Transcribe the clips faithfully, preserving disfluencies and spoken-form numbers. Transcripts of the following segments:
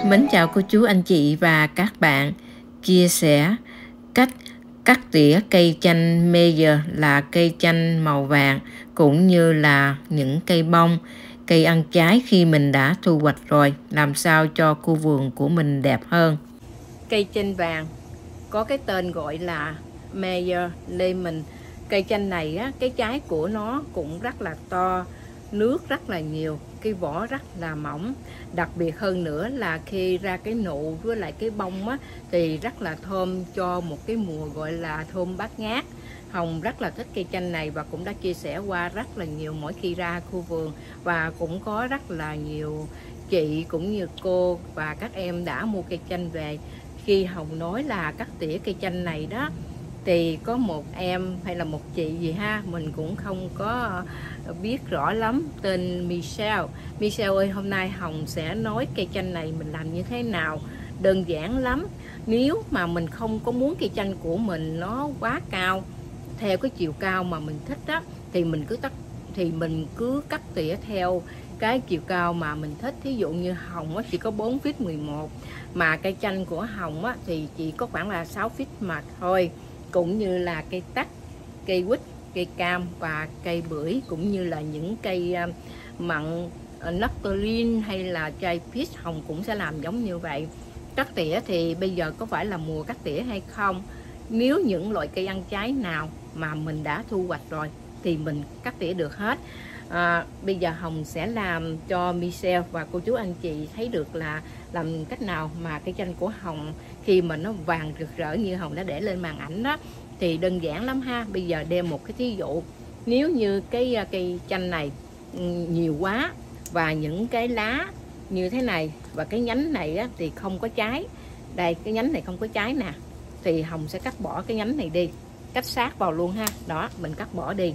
Mến chào cô chú anh chị và các bạn. Chia sẻ cách cắt tỉa cây chanh Meyer là cây chanh màu vàng, cũng như là những cây bông, cây ăn trái khi mình đã thu hoạch rồi, làm sao cho khu vườn của mình đẹp hơn. Cây chanh vàng có cái tên gọi là Meyer Lemon. Cây chanh này á, cái trái của nó cũng rất là to, nước rất là nhiều, cái vỏ rất là mỏng. Đặc biệt hơn nữa là khi ra cái nụ với lại cái bông á, thì rất là thơm, cho một cái mùa gọi là thơm bát ngát. Hồng rất là thích cây chanh này và cũng đã chia sẻ qua rất là nhiều mỗi khi ra khu vườn, và cũng có rất là nhiều chị cũng như cô và các em đã mua cây chanh về. Khi Hồng nói là cắt tỉa cây chanh này đó, thì có một em hay là một chị gì ha, mình cũng không có biết rõ lắm, tên Michelle. Michelle ơi, hôm nay Hồng sẽ nói cây chanh này mình làm như thế nào. Đơn giản lắm. Nếu mà mình không có muốn cây chanh của mình nó quá cao, theo cái chiều cao mà mình thích đó, thì mình cứ tắt thì mình cứ cắt tỉa theo cái chiều cao mà mình thích. Thí dụ như Hồng á, chỉ có bốn feet mười một, mà cây chanh của Hồng á, thì chỉ có khoảng là sáu feet mà thôi. Cũng như là cây tắc, cây quýt, cây cam và cây bưởi, cũng như là những cây mận, nectarine hay là chai peach, Hồng cũng sẽ làm giống như vậy. Cắt tỉa thì bây giờ có phải là mùa cắt tỉa hay không? Nếu những loại cây ăn trái nào mà mình đã thu hoạch rồi thì mình cắt tỉa được hết. À, bây giờ Hồng sẽ làm cho Michelle và cô chú anh chị thấy được là làm cách nào mà cây chanh của Hồng khi mà nó vàng rực rỡ như Hồng đã để lên màn ảnh đó, thì đơn giản lắm ha. Bây giờ đem một cái thí dụ, nếu như cái cây chanh này nhiều quá và những cái lá như thế này và cái nhánh này á, thì không có trái, đây cái nhánh này không có trái nè, thì Hồng sẽ cắt bỏ cái nhánh này đi, cắt sát vào luôn ha. Đó, mình cắt bỏ đi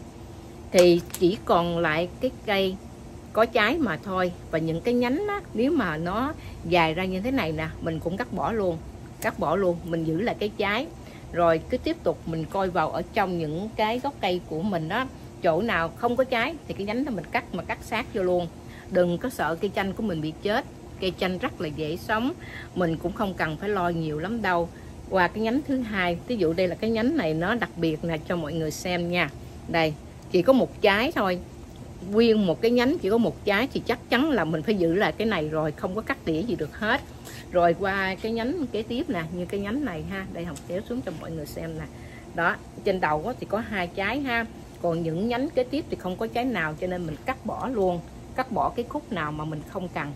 thì chỉ còn lại cái cây có trái mà thôi. Và những cái nhánh á, nếu mà nó dài ra như thế này nè, mình cũng cắt bỏ luôn, cắt bỏ luôn, mình giữ lại cái trái. Rồi cứ tiếp tục mình coi vào ở trong những cái gốc cây của mình đó, chỗ nào không có trái thì cái nhánh đó mình cắt mà cắt sát vô luôn. Đừng có sợ cây chanh của mình bị chết, cây chanh rất là dễ sống, mình cũng không cần phải lo nhiều lắm đâu. Qua cái nhánh thứ hai, ví dụ đây là cái nhánh này, nó đặc biệt nè cho mọi người xem nha. Đây chỉ có một trái thôi, nguyên một cái nhánh chỉ có một trái, thì chắc chắn là mình phải giữ lại cái này rồi, không có cắt tỉa gì được hết. Rồi qua cái nhánh kế tiếp nè, như cái nhánh này ha, đây Hồng kéo xuống cho mọi người xem nè. Đó, trên đầu thì có hai trái ha, còn những nhánh kế tiếp thì không có trái nào, cho nên mình cắt bỏ luôn, cắt bỏ cái khúc nào mà mình không cần.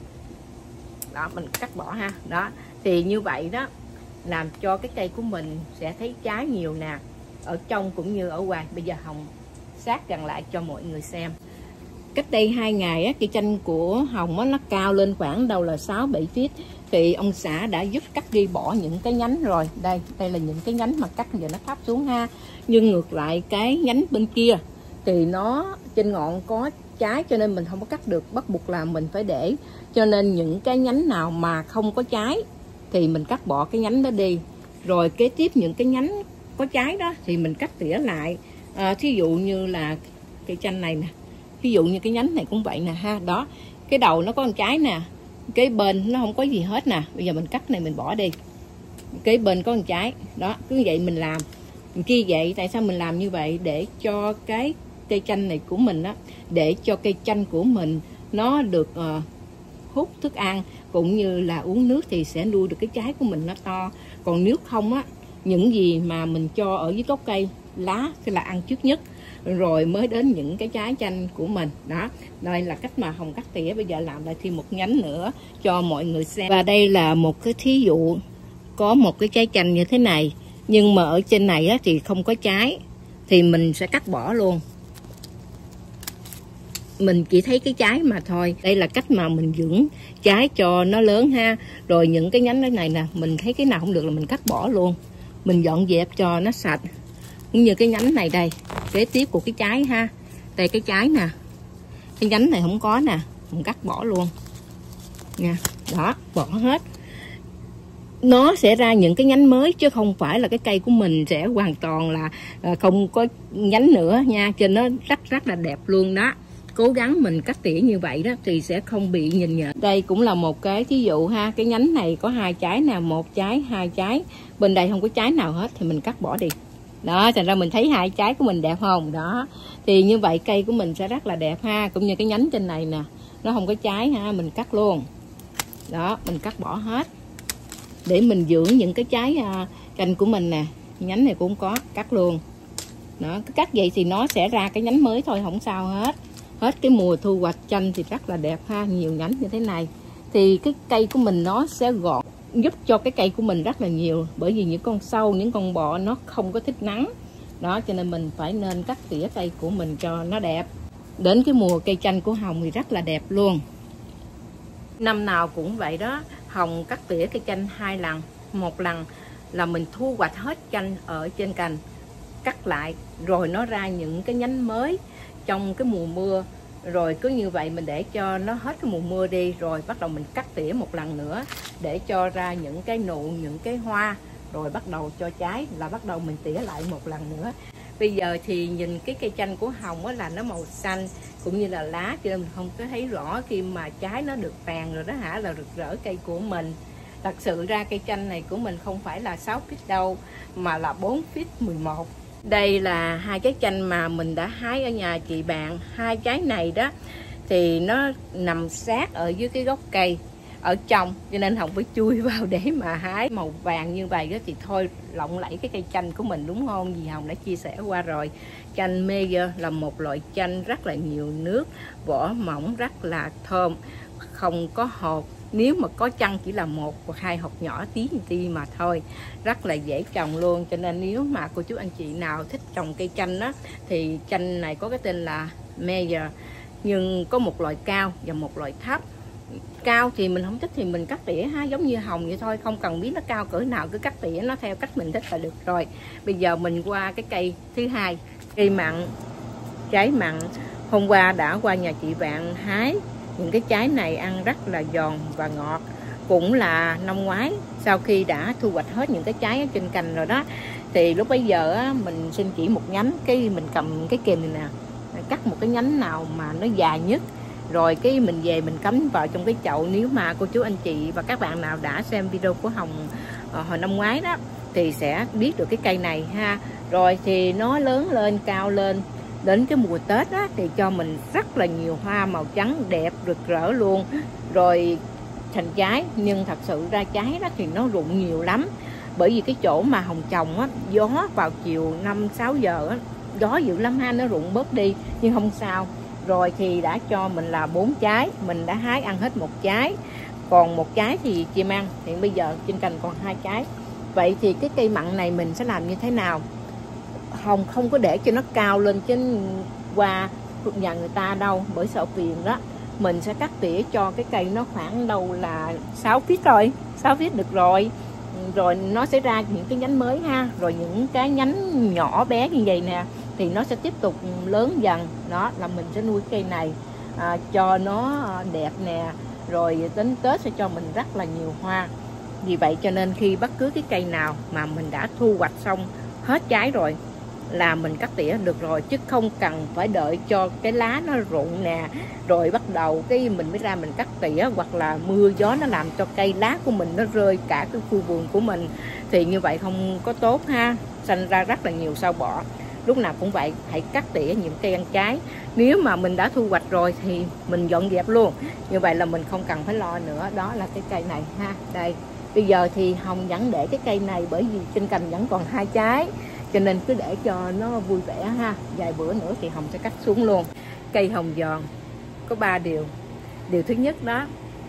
Đó, mình cắt bỏ ha. Đó, thì như vậy đó, làm cho cái cây của mình sẽ thấy trái nhiều nè, ở trong cũng như ở ngoài. Bây giờ Hồng sát gần lại cho mọi người xem. Cách đây hai ngày á, cây chanh của Hồng á, nó cao lên khoảng đâu là sáu bảy feet, thì ông xã đã giúp cắt đi bỏ những cái nhánh rồi. Đây, đây là những cái nhánh mà cắt giờ nó thấp xuống ha. Nhưng ngược lại cái nhánh bên kia thì nó trên ngọn có trái, cho nên mình không có cắt được, bắt buộc là mình phải để. Cho nên những cái nhánh nào mà không có trái thì mình cắt bỏ cái nhánh đó đi. Rồi kế tiếp những cái nhánh có trái đó thì mình cắt tỉa lại. À, thí dụ như là cây chanh này nè, ví dụ như cái nhánh này cũng vậy nè ha. Đó, cái đầu nó có con trái nè, cái bên nó không có gì hết nè. Bây giờ mình cắt này mình bỏ đi, cái bên có con trái. Đó, cứ vậy mình làm kia vậy. Tại sao mình làm như vậy? Để cho cái cây chanh này của mình á, để cho cây chanh của mình nó được uh, hút thức ăn cũng như là uống nước, thì sẽ nuôi được cái trái của mình nó to. Còn nếu không á, những gì mà mình cho ở dưới gốc cây, lá sẽ là ăn trước nhất, rồi mới đến những cái trái chanh của mình. Đó, đây là cách mà Hồng cắt tỉa. Bây giờ làm lại thêm một nhánh nữa cho mọi người xem. Và đây là một cái thí dụ, có một cái trái chanh như thế này, nhưng mà ở trên này á, thì không có trái, thì mình sẽ cắt bỏ luôn. Mình chỉ thấy cái trái mà thôi. Đây là cách mà mình dưỡng trái cho nó lớn ha. Rồi những cái nhánh này nè, mình thấy cái nào không được là mình cắt bỏ luôn, mình dọn dẹp cho nó sạch. Cũng như cái nhánh này đây, kế tiếp của cái trái ha. Đây cái trái nè, cái nhánh này không có nè, mình cắt bỏ luôn nha. Đó, bỏ hết, nó sẽ ra những cái nhánh mới, chứ không phải là cái cây của mình sẽ hoàn toàn là không có nhánh nữa nha. Cho nó rất rất là đẹp luôn đó. cố gắng mình cắt tỉa như vậy đó thì sẽ không bị nhìn nhợ. Đây cũng là một cái thí dụ ha, cái nhánh này có hai trái nè, một trái, hai trái, bên đây không có trái nào hết thì mình cắt bỏ đi. Đó, thành ra mình thấy hai trái của mình đẹp không? Đó, thì như vậy cây của mình sẽ rất là đẹp ha. Cũng như cái nhánh trên này nè, nó không có trái ha, mình cắt luôn. Đó, mình cắt bỏ hết để mình dưỡng những cái trái chanh của mình nè. Nhánh này cũng có, cắt luôn. Đó, cứ cắt vậy thì nó sẽ ra cái nhánh mới thôi, không sao hết. Hết cái mùa thu hoạch chanh thì rất là đẹp ha, nhiều nhánh như thế này. Thì cái cây của mình nó sẽ gọn, giúp cho cái cây của mình rất là nhiều. Bởi vì những con sâu, những con bọ nó không có thích nắng. Đó, cho nên mình phải nên cắt tỉa cây của mình cho nó đẹp. Đến cái mùa cây chanh của Hồng thì rất là đẹp luôn. Năm nào cũng vậy đó, Hồng cắt tỉa cây chanh hai lần. Một lần là mình thu hoạch hết chanh ở trên cành, cắt lại rồi nó ra những cái nhánh mới trong cái mùa mưa. Rồi cứ như vậy mình để cho nó hết cái mùa mưa đi, rồi bắt đầu mình cắt tỉa một lần nữa để cho ra những cái nụ, những cái hoa, rồi bắt đầu cho trái là bắt đầu mình tỉa lại một lần nữa. Bây giờ thì nhìn cái cây chanh của Hồng á là nó màu xanh cũng như là lá, cho nên mình không có thấy rõ khi mà trái nó được vàng rồi đó hả, là rực rỡ cây của mình. Thật sự ra cây chanh này của mình không phải là sáu feet đâu, mà là bốn feet mười một. Đây là hai trái chanh mà mình đã hái ở nhà chị bạn. Hai trái này đó thì nó nằm sát ở dưới cái gốc cây ở trong, cho nên Hồng phải chui vào để mà hái. Màu vàng như vậy đó thì thôi lộng lẫy cái cây chanh của mình, đúng không? Vì Hồng đã chia sẻ qua rồi. Chanh Meyer là một loại chanh rất là nhiều nước, vỏ mỏng, rất là thơm, không có hột. Nếu mà có chăng chỉ là một hoặc hai hột nhỏ tí tí mà thôi, rất là dễ trồng luôn. Cho nên nếu mà cô chú anh chị nào thích trồng cây chanh đó thì chanh này có cái tên là Meyer, nhưng có một loại cao và một loại thấp. Cao thì mình không thích thì mình cắt tỉa ha, giống như Hồng vậy thôi, không cần biết nó cao cỡ nào, cứ cắt tỉa nó theo cách mình thích là được rồi. Bây giờ mình qua cái cây thứ hai, cây mặn, trái mặn. Hôm qua đã qua nhà chị bạn hái những cái trái này, ăn rất là giòn và ngọt. Cũng là năm ngoái sau khi đã thu hoạch hết những cái trái ở trên cành rồi đó, thì lúc bấy giờ á, mình xin chỉ một nhánh, cái mình cầm cái kìm này nè, cắt một cái nhánh nào mà nó dài nhất, rồi cái mình về mình cắm vào trong cái chậu. Nếu mà cô chú anh chị và các bạn nào đã xem video của Hồng uh, hồi năm ngoái đó thì sẽ biết được cái cây này ha. Rồi thì nó lớn lên, cao lên, đến cái mùa Tết á, thì cho mình rất là nhiều hoa màu trắng đẹp rực rỡ luôn, rồi thành trái. Nhưng thật sự ra trái đó thì nó rụng nhiều lắm, bởi vì cái chỗ mà Hồng trồng á, gió vào chiều năm sáu giờ á, gió dữ lắm ha, nó rụng bớt đi, nhưng không sao. Rồi thì đã cho mình là bốn trái, mình đã hái ăn hết một trái, còn một trái thì chị mang. Hiện bây giờ trên cành còn hai trái. Vậy thì cái cây mặn này mình sẽ làm như thế nào? Hồng không có để cho nó cao lên trên qua nhà người ta đâu, bởi sợ phiền đó. Mình sẽ cắt tỉa cho cái cây nó khoảng đâu là sáu feet rồi, sáu feet được rồi. Rồi nó sẽ ra những cái nhánh mới ha, rồi những cái nhánh nhỏ bé như vậy nè thì nó sẽ tiếp tục lớn dần. Đó là mình sẽ nuôi cây này à, cho nó đẹp nè, rồi đến Tết sẽ cho mình rất là nhiều hoa. Vì vậy cho nên khi bất cứ cái cây nào mà mình đã thu hoạch xong hết trái rồi là mình cắt tỉa được rồi, chứ không cần phải đợi cho cái lá nó rụng nè rồi bắt đầu cái mình mới ra mình cắt tỉa, hoặc là mưa gió nó làm cho cây lá của mình nó rơi cả cái khu vườn của mình, thì như vậy không có tốt ha, sinh ra rất là nhiều sâu bọ. Lúc nào cũng vậy, hãy cắt tỉa những cây ăn trái. Nếu mà mình đã thu hoạch rồi thì mình dọn dẹp luôn, như vậy là mình không cần phải lo nữa. Đó là cái cây này ha. Đây, bây giờ thì Hồng vẫn để cái cây này bởi vì trên cành vẫn còn hai trái, cho nên cứ để cho nó vui vẻ ha. Vài bữa nữa thì Hồng sẽ cắt xuống luôn. Cây hồng giòn có ba điều. Điều thứ nhất đó,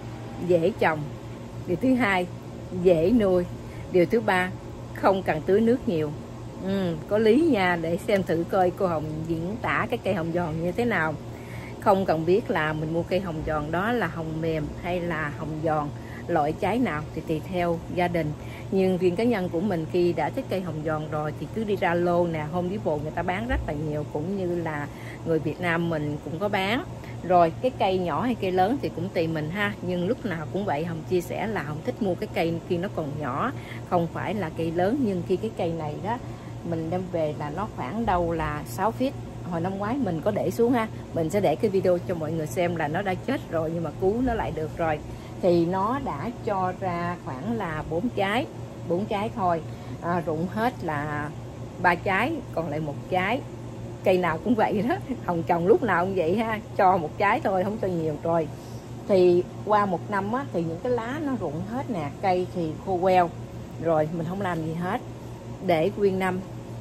dễ trồng. Điều thứ hai, dễ nuôi. Điều thứ ba, không cần tưới nước nhiều. Ừ, có lý nha. Để xem thử coi cô Hồng diễn tả cái cây hồng giòn như thế nào. Không cần biết là mình mua cây hồng giòn đó là hồng mềm hay là hồng giòn, loại trái nào thì tùy theo gia đình. Nhưng riêng cá nhân của mình khi đã thích cây hồng giòn rồi thì cứ đi ra lô nè, Home Depot người ta bán rất là nhiều, cũng như là người Việt Nam mình cũng có bán. Rồi cái cây nhỏ hay cây lớn thì cũng tùy mình ha. Nhưng lúc nào cũng vậy, Hồng chia sẻ là Hồng thích mua cái cây khi nó còn nhỏ, không phải là cây lớn. Nhưng khi cái cây này đó mình đem về là nó khoảng đâu là sáu feet, hồi năm ngoái mình có để xuống ha, mình sẽ để cái video cho mọi người xem là nó đã chết rồi nhưng mà cứu nó lại được rồi. Thì nó đã cho ra khoảng là bốn trái, bốn trái thôi, à, rụng hết là ba trái, còn lại một trái. Cây nào cũng vậy đó, hồng trồng lúc nào cũng vậy ha, cho một trái thôi, không cho nhiều. Rồi thì qua một năm á, thì những cái lá nó rụng hết nè, cây thì khô queo rồi, mình không làm gì hết, để nguyên năm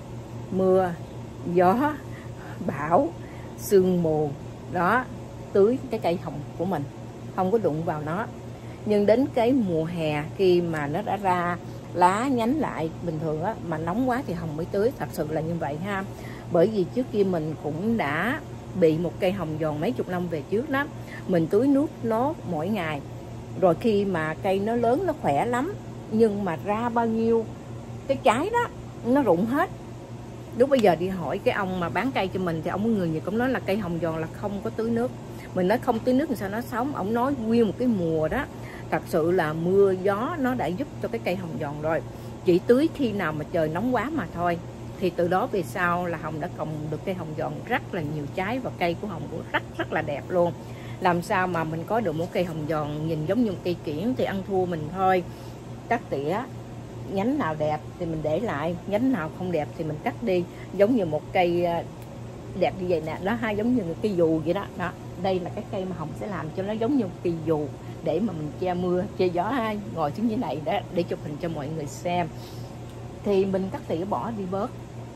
mưa gió bão sương mù đó tưới cái cây hồng của mình, không có đụng vào nó. Nhưng đến cái mùa hè khi mà nó đã ra lá nhánh lại bình thường á, mà nóng quá thì hồng mới tưới, thật sự là như vậy ha. Bởi vì trước kia mình cũng đã bị một cây hồng giòn mấy chục năm về trước đó, mình tưới nước nó mỗi ngày. Rồi khi mà cây nó lớn nó khỏe lắm, nhưng mà ra bao nhiêu cái trái đó nó rụng hết. Lúc bây giờ đi hỏi cái ông mà bán cây cho mình thì ông có người Nhật, cũng nói là cây hồng giòn là không có tưới nước. Mình nói không tưới nước thì sao nó sống. Ông nói nguyên một cái mùa đó thật sự là mưa gió nó đã giúp cho cái cây hồng giòn rồi, chỉ tưới khi nào mà trời nóng quá mà thôi. Thì từ đó về sau là hồng đã trồng được cây hồng giòn rất là nhiều trái, và cây của hồng cũng rất rất là đẹp luôn. Làm sao mà mình có được một cây hồng giòn nhìn giống như một cây kiển thì ăn thua mình thôi. Cắt tỉa, nhánh nào đẹp thì mình để lại, nhánh nào không đẹp thì mình cắt đi, giống như một cây đẹp như vậy nè, đó ha, giống như một cây dù vậy đó. Đó, đây là cái cây mà hồng sẽ làm cho nó giống như một cây dù để mà mình che mưa che gió ha. Ngồi xuống như này đó để chụp hình cho mọi người xem. Thì mình cắt tỉa bỏ đi bớt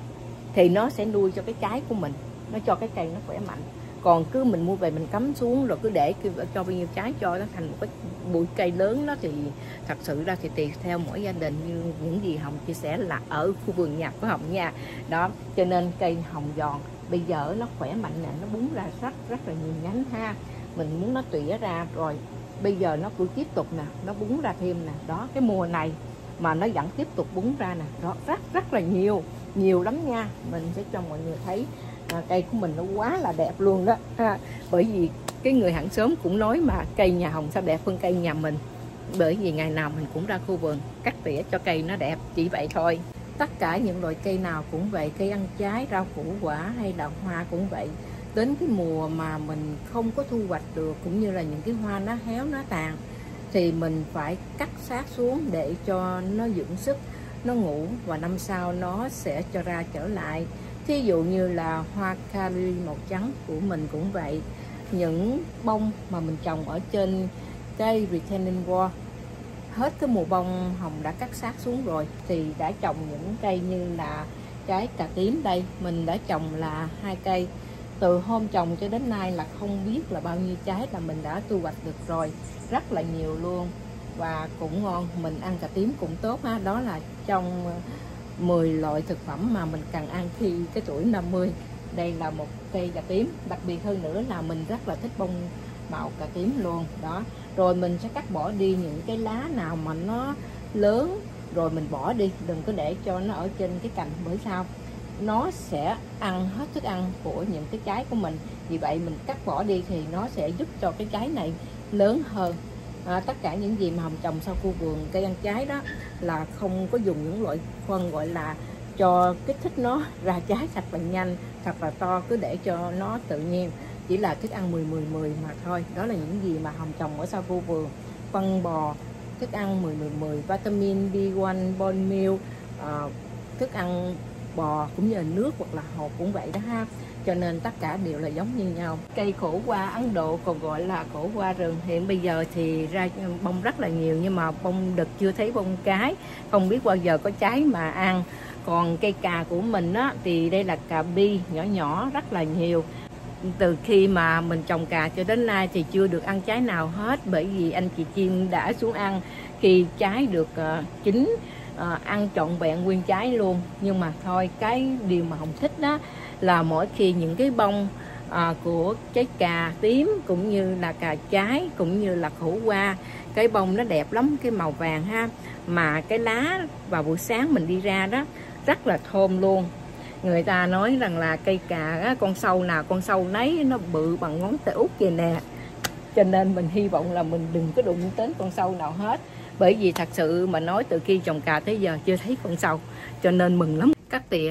thì nó sẽ nuôi cho cái trái của mình, nó cho cái cây nó khỏe mạnh. Còn cứ mình mua về mình cắm xuống rồi cứ để cho bao nhiêu trái cho nó thành một cái bụi cây lớn đó, thì thật sự ra thì tùy theo mỗi gia đình, như những gì Hồng chia sẻ là ở khu vườn nhà của Hồng nha. Đó, cho nên cây hồng giòn bây giờ nó khỏe mạnh nè, nó búng ra rất rất là nhiều nhánh ha. Mình muốn nó tỉa ra rồi bây giờ nó cứ tiếp tục nè, nó búng ra thêm nè. Đó, cái mùa này mà nó vẫn tiếp tục búng ra nè, đó rất rất là nhiều, nhiều lắm nha. Mình sẽ cho mọi người thấy à, cây của mình nó quá là đẹp luôn đó ha. Bởi vì cái người hàng xóm cũng nói mà cây nhà Hồng sao đẹp hơn cây nhà mình, bởi vì ngày nào mình cũng ra khu vườn cắt tỉa cho cây nó đẹp, chỉ vậy thôi. Tất cả những loại cây nào cũng vậy, cây ăn trái, rau củ quả hay là hoa cũng vậy. Đến cái mùa mà mình không có thu hoạch được, cũng như là những cái hoa nó héo nó tàn, thì mình phải cắt sát xuống để cho nó dưỡng sức, nó ngủ, và năm sau nó sẽ cho ra trở lại. Thí dụ như là hoa kali màu trắng của mình cũng vậy. Những bông mà mình trồng ở trên cây retaining wall, hết cái mùa bông Hồng đã cắt sát xuống rồi, thì đã trồng những cây như là trái cà tím. Đây mình đã trồng là hai cây, từ hôm trồng cho đến nay là không biết là bao nhiêu trái là mình đã thu hoạch được rồi, rất là nhiều luôn, và cũng ngon. Mình ăn cà tím cũng tốt ha, đó là trong mười loại thực phẩm mà mình cần ăn khi cái tuổi năm mươi. Đây là một cây cà tím, đặc biệt hơn nữa là mình rất là thích bông màu cà tím luôn đó. Rồi mình sẽ cắt bỏ đi những cái lá nào mà nó lớn rồi mình bỏ đi, đừng có để cho nó ở trên cái cành, bởi sao nó sẽ ăn hết thức ăn của những cái trái của mình. Vì vậy mình cắt bỏ đi thì nó sẽ giúp cho cái trái này lớn hơn. À, tất cả những gì mà Hồng trồng sau khu vườn cây ăn trái đó là không có dùng những loại phân gọi là cho kích thích nó ra trái thật là nhanh, thật là to, cứ để cho nó tự nhiên, chỉ là thức ăn mười mười mười mà thôi. Đó là những gì mà Hồng trồng ở sau khu vườn. Phân bò, thức ăn mười mười mười, vitamin bê một, bone meal, à, thức ăn bò cũng như là nước hoặc là hột cũng vậy đó ha. Cho nên tất cả đều là giống như nhau. Cây khổ qua Ấn Độ còn gọi là khổ qua rừng, hiện bây giờ thì ra bông rất là nhiều, nhưng mà bông đực chưa thấy bông cái, không biết bao giờ có trái mà ăn. Còn cây cà của mình á, thì đây là cà bi nhỏ nhỏ rất là nhiều. Từ khi mà mình trồng cà cho đến nay thì chưa được ăn trái nào hết, bởi vì anh chị chim đã xuống ăn khi trái được uh, chín, uh, ăn trọn vẹn nguyên trái luôn. Nhưng mà thôi, cái điều mà Hồng thích đó là mỗi khi những cái bông à, của trái cà tím cũng như là cà trái cũng như là khổ qua, cái bông nó đẹp lắm, cái màu vàng ha, mà cái lá vào buổi sáng mình đi ra đó rất là thơm luôn. Người ta nói rằng là cây cà á, con sâu nào con sâu nấy, nó bự bằng ngón tay út vậy nè. Cho nên mình hy vọng là mình đừng có đụng đến con sâu nào hết, bởi vì thật sự mà nói từ khi trồng cà tới giờ chưa thấy con sâu, cho nên mừng lắm. Cắt tỉa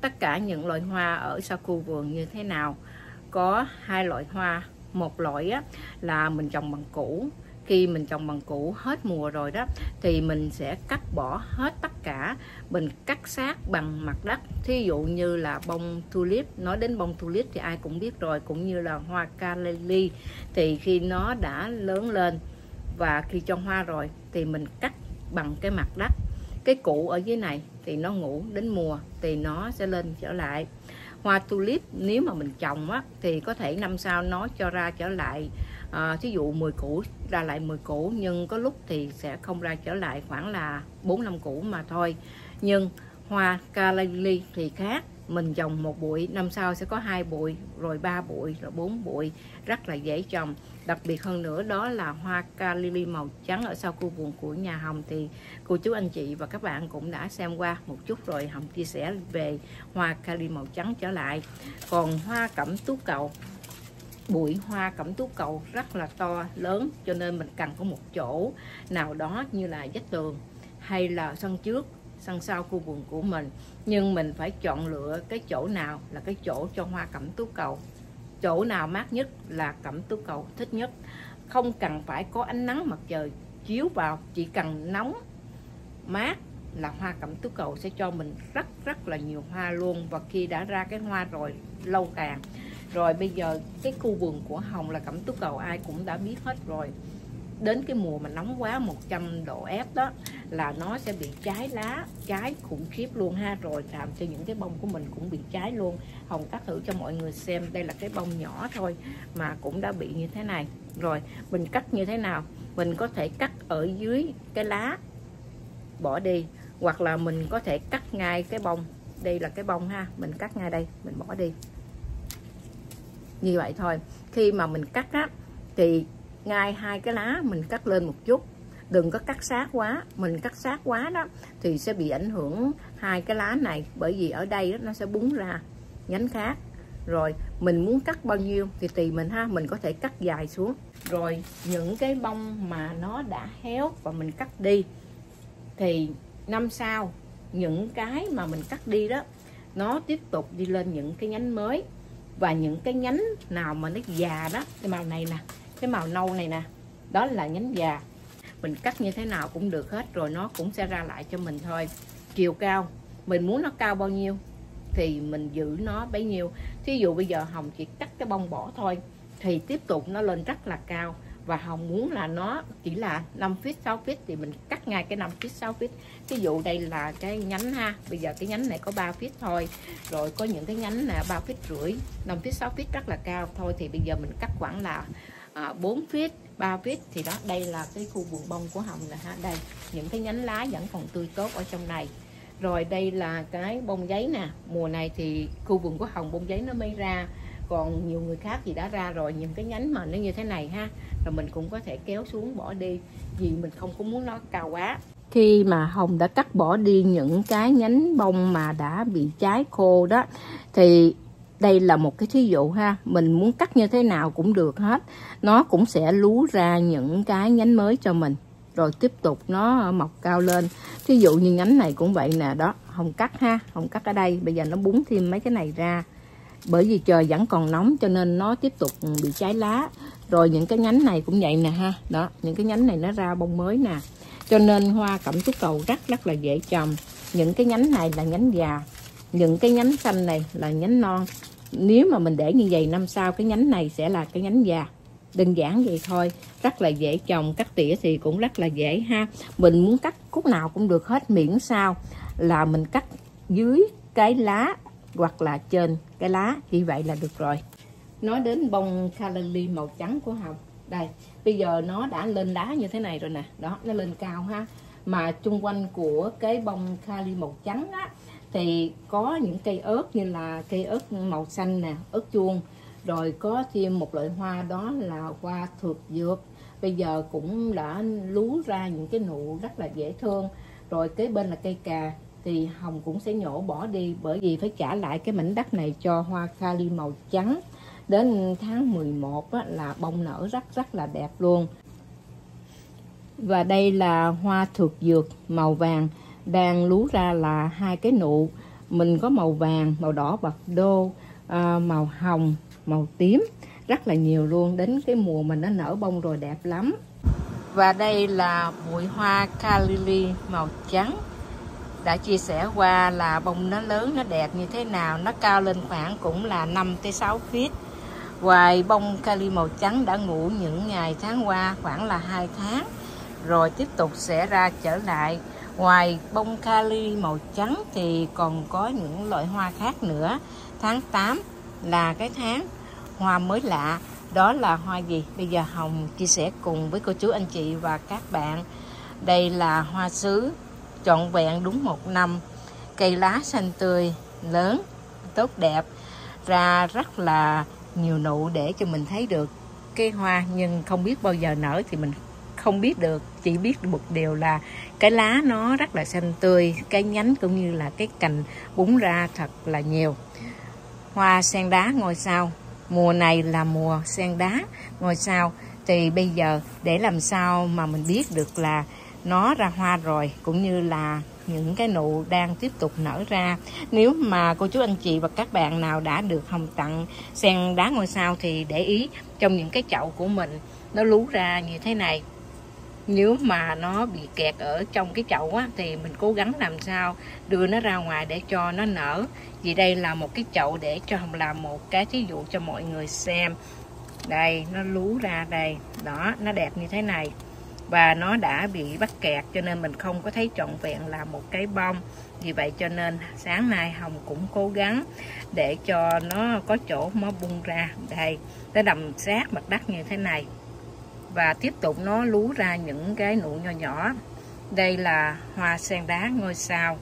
tất cả những loại hoa ở sau khu vườn như thế nào. Có hai loại hoa, một loại á, là mình trồng bằng củ. Khi mình trồng bằng củ hết mùa rồi đó thì mình sẽ cắt bỏ hết tất cả, mình cắt sát bằng mặt đất. Thí dụ như là bông tulip, nói đến bông tulip thì ai cũng biết rồi, cũng như là hoa calla lily. Thì khi nó đã lớn lên và khi cho hoa rồi thì mình cắt bằng cái mặt đất. Cái củ ở dưới này thì nó ngủ, đến mùa thì nó sẽ lên trở lại. Hoa tulip nếu mà mình trồng á, thì có thể năm sau nó cho ra trở lại, à, thí dụ mười củ ra lại mười củ, nhưng có lúc thì sẽ không ra trở lại, khoảng là bốn năm củ mà thôi. Nhưng hoa calla lily thì khác, mình trồng một bụi, năm sau sẽ có hai bụi, rồi ba bụi, rồi bốn bụi, rất là dễ trồng. Đặc biệt hơn nữa đó là hoa calla lily màu trắng ở sau khu vườn của nhà Hồng thì cô chú anh chị và các bạn cũng đã xem qua một chút rồi. Hồng chia sẻ về hoa calla lily màu trắng trở lại. Còn hoa cẩm tú cầu, bụi hoa cẩm tú cầu rất là to lớn, cho nên mình cần có một chỗ nào đó như là vách tường hay là sân trước, sân sau khu vườn của mình. Nhưng mình phải chọn lựa cái chỗ nào là cái chỗ cho hoa cẩm tú cầu. Chỗ nào mát nhất là cẩm tú cầu thích nhất. Không cần phải có ánh nắng mặt trời chiếu vào, chỉ cần nóng mát là hoa cẩm tú cầu sẽ cho mình rất rất là nhiều hoa luôn. Và khi đã ra cái hoa rồi lâu tàn. Rồi bây giờ cái khu vườn của Hồng là cẩm tú cầu ai cũng đã biết hết rồi. Đến cái mùa mà nóng quá một trăm độ F đó là nó sẽ bị cháy lá, cháy khủng khiếp luôn ha. Rồi làm cho những cái bông của mình cũng bị cháy luôn. Hồng cắt thử cho mọi người xem, đây là cái bông nhỏ thôi mà cũng đã bị như thế này. Rồi mình cắt như thế nào? Mình có thể cắt ở dưới cái lá bỏ đi, hoặc là mình có thể cắt ngay cái bông. Đây là cái bông ha, mình cắt ngay đây, mình bỏ đi như vậy thôi. Khi mà mình cắt á thì ngay hai cái lá mình cắt lên một chút, đừng có cắt sát quá. Mình cắt sát quá đó thì sẽ bị ảnh hưởng hai cái lá này, bởi vì ở đây đó, nó sẽ búng ra nhánh khác. Rồi mình muốn cắt bao nhiêu thì tùy mình ha, mình có thể cắt dài xuống. Rồi những cái bông mà nó đã héo và mình cắt đi thì năm sau những cái mà mình cắt đi đó nó tiếp tục đi lên những cái nhánh mới. Và những cái nhánh nào mà nó già đó, cái màu này nè, cái màu nâu này nè, đó là nhánh già. Mình cắt như thế nào cũng được hết, rồi nó cũng sẽ ra lại cho mình thôi. Chiều cao, mình muốn nó cao bao nhiêu thì mình giữ nó bấy nhiêu. Thí dụ bây giờ Hồng chỉ cắt cái bông bỏ thôi thì tiếp tục nó lên rất là cao. Và Hồng muốn là nó chỉ là năm feet, sáu feet thì mình cắt ngay cái năm feet, sáu feet. Ví dụ đây là cái nhánh ha, bây giờ cái nhánh này có ba feet thôi. Rồi có những cái nhánh là ba feet rưỡi, năm feet, sáu feet rất là cao thôi. Thì bây giờ mình cắt khoảng là à, bốn feet, ba feet. Thì đó, đây là cái khu vườn bông của Hồng nè ha. Đây, những cái nhánh lá vẫn còn tươi tốt ở trong này. Rồi đây là cái bông giấy nè. Mùa này thì khu vườn của Hồng bông giấy nó mới ra, còn nhiều người khác thì đã ra rồi. Những cái nhánh mà nó như thế này ha, rồi mình cũng có thể kéo xuống bỏ đi, vì mình không có muốn nó cao quá. Khi mà Hồng đã cắt bỏ đi những cái nhánh bông mà đã bị cháy khô đó, thì đây là một cái thí dụ ha. Mình muốn cắt như thế nào cũng được hết, nó cũng sẽ lú ra những cái nhánh mới cho mình, rồi tiếp tục nó mọc cao lên. Thí dụ như nhánh này cũng vậy nè, đó Hồng cắt ha, Hồng cắt ở đây, bây giờ nó búng thêm mấy cái này ra. Bởi vì trời vẫn còn nóng cho nên nó tiếp tục bị cháy lá. Rồi những cái nhánh này cũng vậy nè ha. Đó, những cái nhánh này nó ra bông mới nè. Cho nên hoa cẩm tú cầu rất rất là dễ trồng. Những cái nhánh này là nhánh già, những cái nhánh xanh này là nhánh non. Nếu mà mình để như vậy, năm sau cái nhánh này sẽ là cái nhánh già. Đơn giản vậy thôi, rất là dễ trồng. Cắt tỉa thì cũng rất là dễ ha. Mình muốn cắt khúc nào cũng được hết, miễn sao là mình cắt dưới cái lá hoặc là trên cái lá, như vậy là được rồi. Nói đến bông calla lily màu trắng của Hồng, đây bây giờ nó đã lên lá như thế này rồi nè, đó nó lên cao ha. Mà chung quanh của cái bông calla lily màu trắng á thì có những cây ớt, như là cây ớt màu xanh nè, ớt chuông. Rồi có thêm một loại hoa đó là hoa thược dược, bây giờ cũng đã lú ra những cái nụ rất là dễ thương. Rồi kế bên là cây cà thì Hồng cũng sẽ nhổ bỏ đi, bởi vì phải trả lại cái mảnh đất này cho hoa calla lily màu trắng. Đến tháng mười một á, là bông nở rất rất là đẹp luôn. Và đây là hoa thược dược màu vàng, đang lú ra là hai cái nụ. Mình có màu vàng, màu đỏ bạc đô, à, màu hồng, màu tím, rất là nhiều luôn. Đến cái mùa mình nó nở bông rồi đẹp lắm. Và đây là bụi hoa Calla Lily màu trắng. Đã chia sẻ qua là bông nó lớn, nó đẹp như thế nào. Nó cao lên khoảng cũng là năm tới sáu feet. Ngoài bông Calla màu trắng đã ngủ những ngày tháng qua khoảng là hai tháng, rồi tiếp tục sẽ ra trở lại. Ngoài bông Calla màu trắng thì còn có những loại hoa khác nữa. Tháng tám là cái tháng hoa mới lạ. Đó là hoa gì? Bây giờ Hồng chia sẻ cùng với cô chú anh chị và các bạn. Đây là hoa sứ, trọn vẹn đúng một năm. Cây lá xanh tươi, lớn, tốt đẹp, ra rất là nhiều nụ để cho mình thấy được cái hoa, nhưng không biết bao giờ nở thì mình không biết được. Chỉ biết một điều là cái lá nó rất là xanh tươi, cái nhánh cũng như là cái cành búng ra thật là nhiều. Hoa sen đá ngôi sao, mùa này là mùa sen đá ngôi sao. Thì bây giờ để làm sao mà mình biết được là nó ra hoa rồi, cũng như là những cái nụ đang tiếp tục nở ra. Nếu mà cô chú anh chị và các bạn nào đã được Hồng tặng sen đá ngôi sao thì để ý trong những cái chậu của mình nó lú ra như thế này. Nếu mà nó bị kẹt ở trong cái chậu á, thì mình cố gắng làm sao đưa nó ra ngoài để cho nó nở. Vì đây là một cái chậu để cho Hồng làm một cái thí dụ cho mọi người xem. Đây, nó lú ra đây. Đó, nó đẹp như thế này. Và nó đã bị bắt kẹt cho nên mình không có thấy trọn vẹn là một cái bông. Vì vậy cho nên sáng nay Hồng cũng cố gắng để cho nó có chỗ nó bung ra. Đây, nó đầm sát mặt đất như thế này. Và tiếp tục nó lú ra những cái nụ nhỏ nhỏ. Đây là hoa sen đá ngôi sao.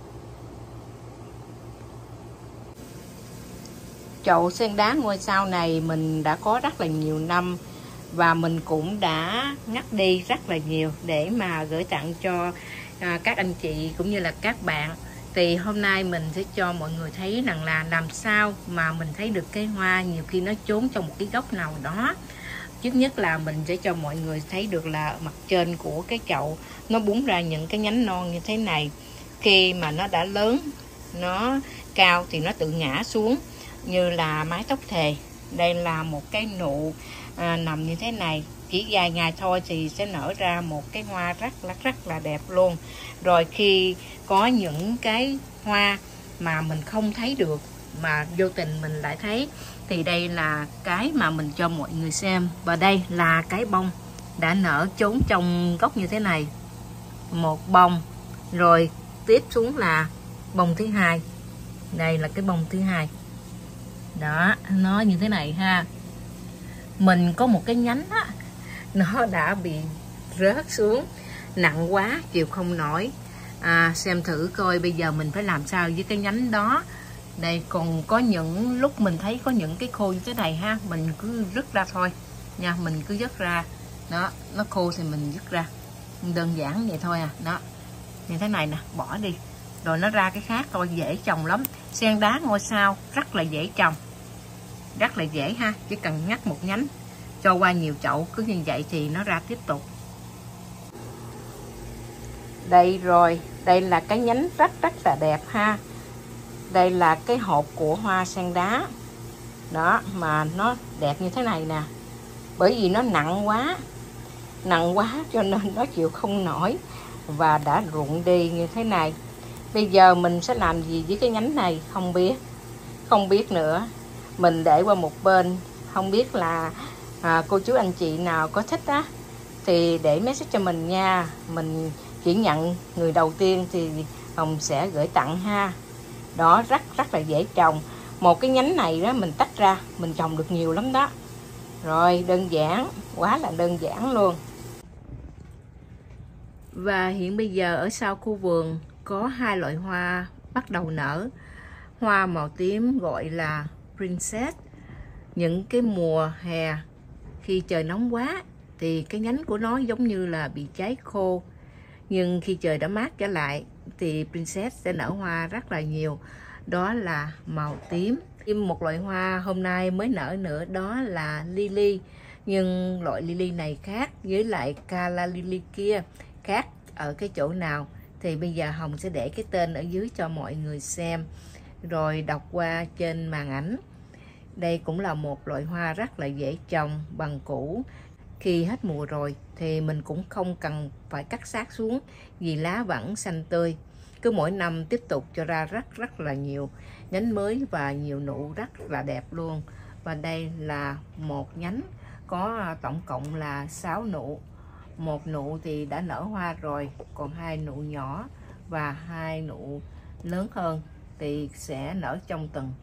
Chậu sen đá ngôi sao này mình đã có rất là nhiều năm, và mình cũng đã ngắt đi rất là nhiều để mà gửi tặng cho à, các anh chị cũng như là các bạn. Thì hôm nay mình sẽ cho mọi người thấy rằng là làm sao mà mình thấy được cái hoa nhiều khi nó trốn trong một cái góc nào đó. Trước nhất là mình sẽ cho mọi người thấy được là mặt trên của cái chậu nó búng ra những cái nhánh non như thế này. Khi mà nó đã lớn, nó cao thì nó tự ngã xuống như là mái tóc thề. Đây là một cái nụ à, nằm như thế này. Chỉ vài ngày thôi thì sẽ nở ra một cái hoa rất rất rất là đẹp luôn. Rồi khi có những cái hoa mà mình không thấy được mà vô tình mình lại thấy, thì đây là cái mà mình cho mọi người xem. Và đây là cái bông đã nở trốn trong gốc như thế này. Một bông, rồi tiếp xuống là bông thứ hai. Đây là cái bông thứ hai. Đó, nó như thế này ha. Mình có một cái nhánh á, nó đã bị rớt xuống, nặng quá chịu không nổi. À, xem thử coi bây giờ mình phải làm sao với cái nhánh đó. Đây còn có những lúc mình thấy có những cái khô như thế này ha, mình cứ rứt ra thôi nha, mình cứ vứt ra. Đó, nó khô thì mình vứt ra, đơn giản vậy thôi à. Đó, như thế này nè, bỏ đi rồi nó ra cái khác thôi. Dễ trồng lắm. Sen đá ngôi sao rất là dễ trồng, rất là dễ ha. Chỉ cần ngắt một nhánh cho qua nhiều chậu, cứ như vậy thì nó ra tiếp tục. Đây rồi, đây là cái nhánh rất rất là đẹp ha. Đây là cái hộp của hoa sen đá. Đó, mà nó đẹp như thế này nè. Bởi vì nó nặng quá, nặng quá cho nên nó chịu không nổi và đã rụng đi như thế này. Bây giờ mình sẽ làm gì với cái nhánh này không biết, không biết nữa. Mình để qua một bên. Không biết là à, cô chú anh chị nào có thích á thì để message cho mình nha. Mình chỉ nhận người đầu tiên thì Hồng sẽ gửi tặng ha. Đó, rất rất là dễ trồng. Một cái nhánh này đó mình tách ra mình trồng được nhiều lắm đó. Rồi, đơn giản, quá là đơn giản luôn. Và hiện bây giờ ở sau khu vườn có hai loại hoa bắt đầu nở. Hoa màu tím gọi là Princess. Những cái mùa hè khi trời nóng quá thì cái nhánh của nó giống như là bị cháy khô. Nhưng khi trời đã mát trở lại thì Princess sẽ nở hoa rất là nhiều. Đó là màu tím. Một loại hoa hôm nay mới nở nữa đó là Lily. Nhưng loại Lily này khác với lại Calla Lily kia. Khác ở cái chỗ nào thì bây giờ Hồng sẽ để cái tên ở dưới cho mọi người xem. rồi đọc qua trên màn ảnh. Đây cũng là một loại hoa rất là dễ trồng bằng củ. Khi hết mùa rồi thì mình cũng không cần phải cắt xác xuống vì lá vẫn xanh tươi. Cứ mỗi năm tiếp tục cho ra rất rất là nhiều nhánh mới và nhiều nụ rất là đẹp luôn. Và đây là một nhánh có tổng cộng là sáu nụ. Một nụ thì đã nở hoa rồi, còn hai nụ nhỏ và hai nụ lớn hơn thì sẽ nở trong tuần.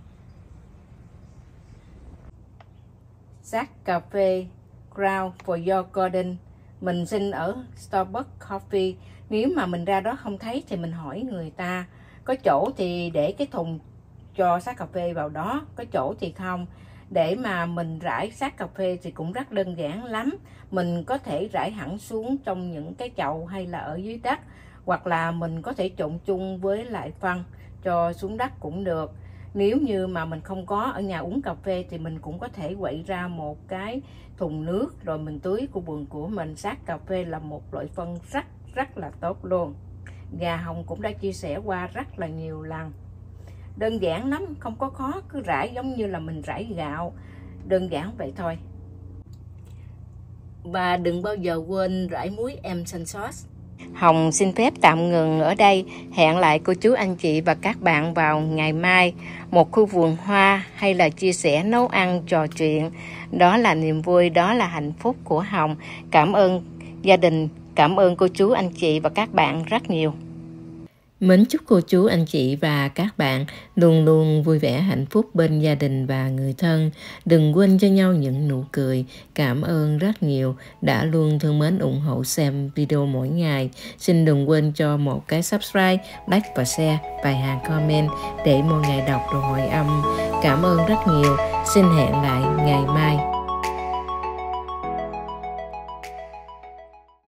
Xác cà phê Ground for Your Garden. Mình xin ở Starbucks Coffee. Nếu mà mình ra đó không thấy thì mình hỏi người ta. Có chỗ thì để cái thùng cho xác cà phê vào đó, có chỗ thì không. Để mà mình rải xác cà phê thì cũng rất đơn giản lắm. Mình có thể rải hẳn xuống trong những cái chậu hay là ở dưới đất, hoặc là mình có thể trộn chung với lại phân cho xuống đất cũng được. Nếu như mà mình không có ở nhà uống cà phê thì mình cũng có thể quậy ra một cái thùng nước rồi mình tưới của vườn của mình. Xác cà phê là một loại phân rất rất là tốt luôn. Gà Hồng cũng đã chia sẻ qua rất là nhiều lần. Đơn giản lắm, không có khó, cứ rải giống như là mình rải gạo, đơn giản vậy thôi. Và đừng bao giờ quên rải muối Epsom salt. Hồng xin phép tạm ngừng ở đây. Hẹn lại cô chú anh chị và các bạn vào ngày mai. Một khu vườn hoa hay là chia sẻ nấu ăn trò chuyện. Đó là niềm vui, đó là hạnh phúc của Hồng. Cảm ơn gia đình, cảm ơn cô chú anh chị và các bạn rất nhiều. Mến chúc cô chú anh chị và các bạn luôn luôn vui vẻ hạnh phúc bên gia đình và người thân. Đừng quên cho nhau những nụ cười. Cảm ơn rất nhiều đã luôn thương mến ủng hộ xem video mỗi ngày. Xin đừng quên cho một cái subscribe, like và share, vài hàng comment để mỗi ngày đọc rồi hồi âm. Cảm ơn rất nhiều. Xin hẹn lại ngày mai.